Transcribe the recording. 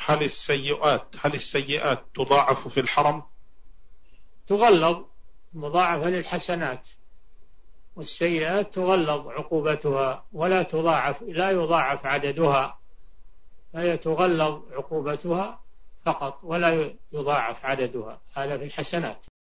هل السيئات تضاعف في الحرم؟ تغلظ، مضاعفة للحسنات، والسيئات تغلظ عقوبتها ولا تضاعف، لا يضاعف عددها، فهي تغلظ عقوبتها فقط ولا يضاعف عددها، هذا في الحسنات.